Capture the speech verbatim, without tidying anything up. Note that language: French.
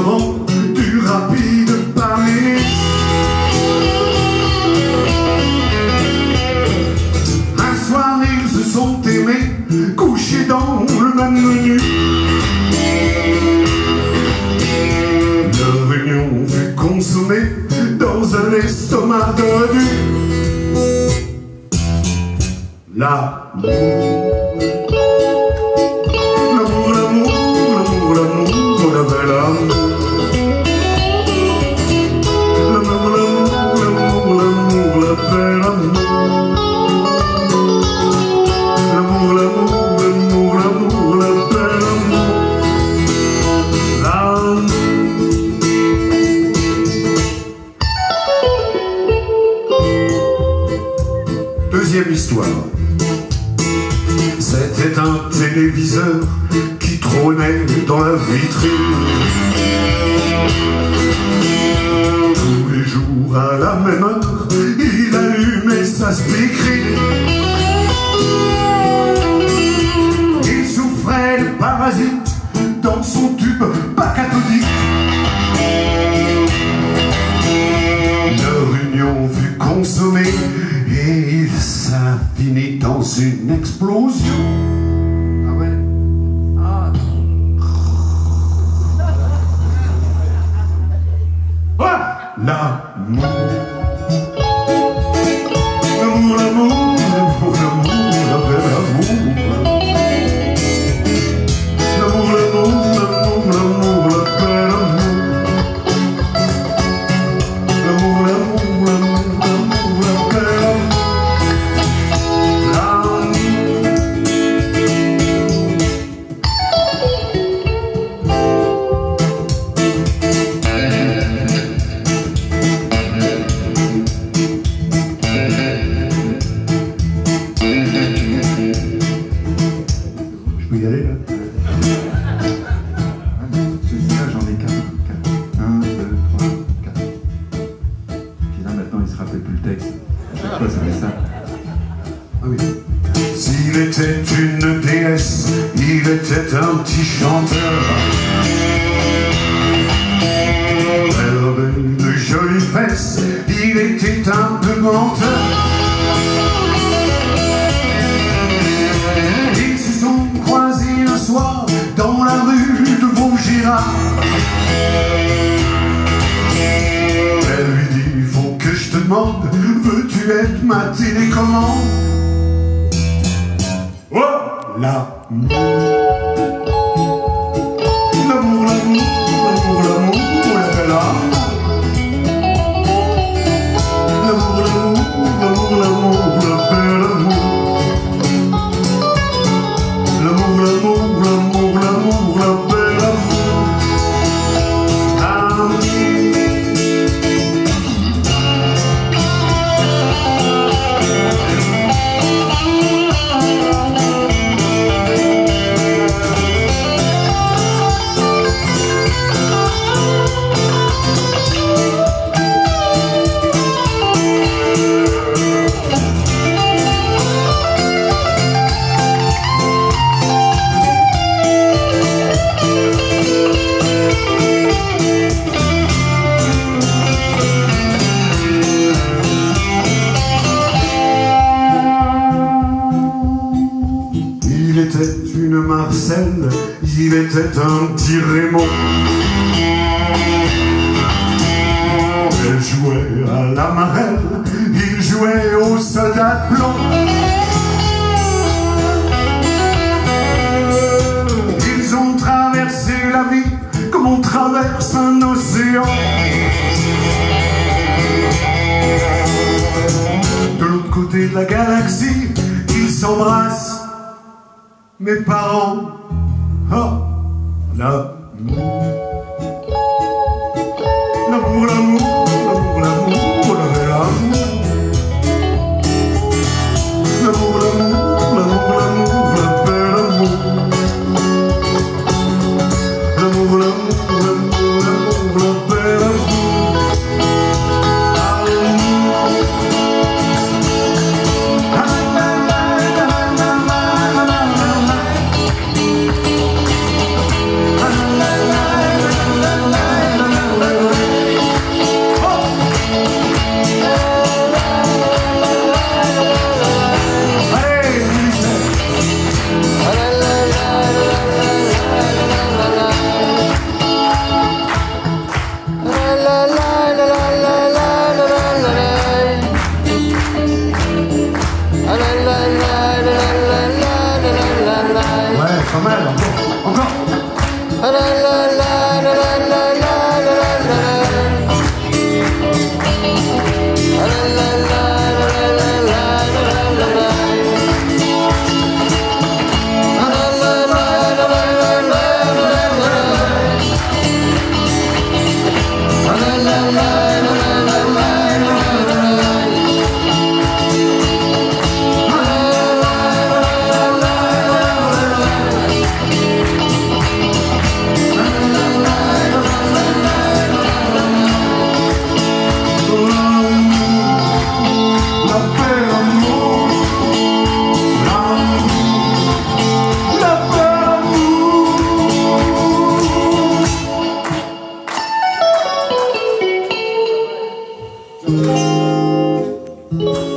restaurant du rapide Paris. Un soir ils se sont aimés, couchés dans le même menu. Leur union fut consommée dans un estomac dodu. L'amour, l'amour, l'amour, l'amour, l'amour, la belle amour. L'amour, l'amour, l'amour, l'amour, la belle amour. L'amour, l'amour, l'amour, l'amour, la belle amour. L'amour. Deuxième histoire. C'était un téléviseur qui trônait dans la vitrine. Tous les jours à la même heure, il allumait sa speakerine. Il souffrait de parasites dans son tube pas cathodique. Leur union fut consommée et ça finit dans une explosion. Ah ouais? Ah. Ah. L'amour. L'amour, l'amour, l'amour, l'amour, la belle amour. L'amour, l'amour, l'amour, l'amour, la belle amour. L'amour, l'amour, l'amour, l'amour, la belle amour. Je peux y aller là? C'est ça, j'en ai quatre. un, deux, trois, quatre. Puis là maintenant il se rappelle plus le texte. À chaque fois ça fait ça. Ah oui. S'il était une déesse, il était un petit chanteur. Elle avait de jolies fesses, il était un peu menteur. Ils se sont croisés un soir dans la rue de Vaugirard. Elle lui dit, il faut que je te demande, veux-tu être ma télécommande? Oh, l'amour. L'amour, l'amour, l'amour, l'amour, la belle amour. L'amour, l'amour, l'amour, l'amour, la belle amour. L'amour, l'amour, l'amour, l'amour, la belle amour. L'amour. Il était une Marcelle, il était un petit Raymond. Elle jouait à la marelle, il jouait au soldat de plomb. Ils ont traversé la vie comme on traverse un océan. De l'autre côté de la galaxie, ils s'embrassent. Mes parents, oh, l'amour. L'amour, l'amour, l'amour, l'amour, la belle amour. L'amour, l'amour, l'amour, l'amour, la belle amour. L'amour, l'amour, l'amour, l'amour, la belle amour. La la la Ouais, pas mal, encore, encore. Thank you.